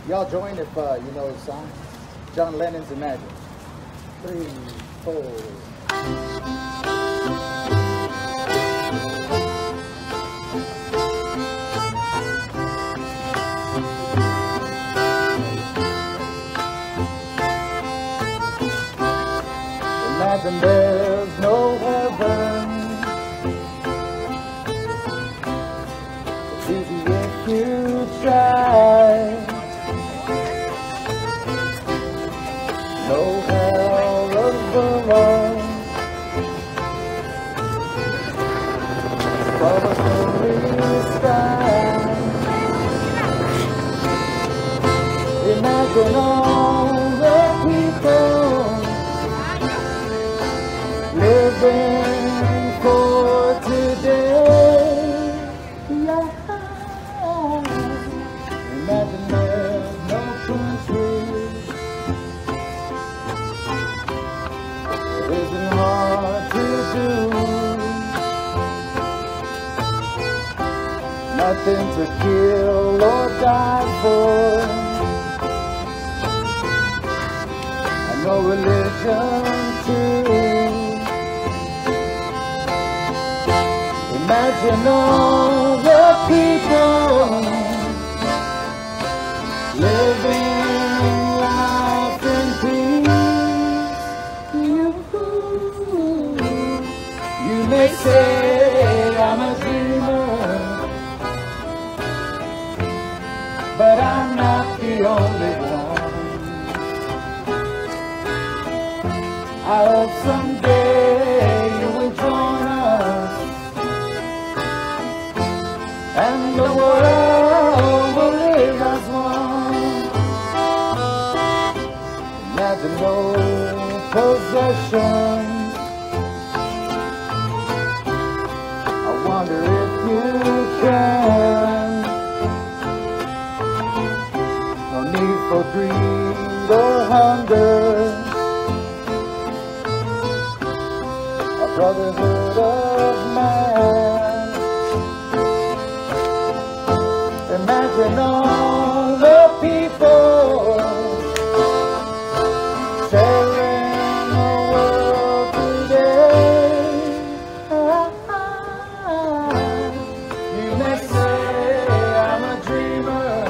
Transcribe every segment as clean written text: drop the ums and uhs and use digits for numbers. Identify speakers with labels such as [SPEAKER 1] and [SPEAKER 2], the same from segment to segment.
[SPEAKER 1] Y'all join if you know the song. John Lennon's Imagine. 3, 4. Imagine there's no heaven. It's easy if you try. No hell above for the holy sky. Imagine all the people living for today. Imagine there's no country. It isn't hard to do. Nothing to kill or die for. And no religion too. Imagine all the people living life in peace. You may say I'm a dreamer, but I'm not the only one. I hope someday you will join us, and the world will live as one. Imagine no possessions. I wonder if you can. No need for greed or hunger. A brotherhood of man. Imagine all the people sharing the world today. You may say I'm a dreamer,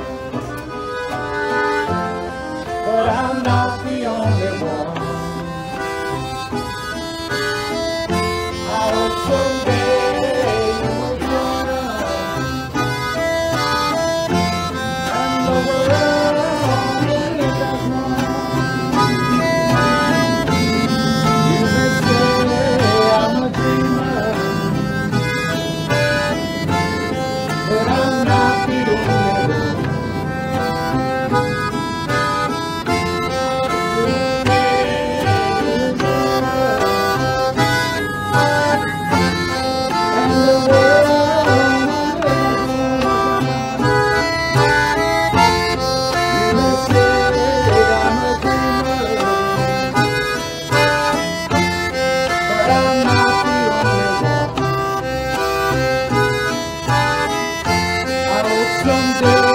[SPEAKER 1] but I'm not the only one. I hope someday you will join us, and the world will live as one. You may say I'm a dreamer, but I'm not the only one. Someday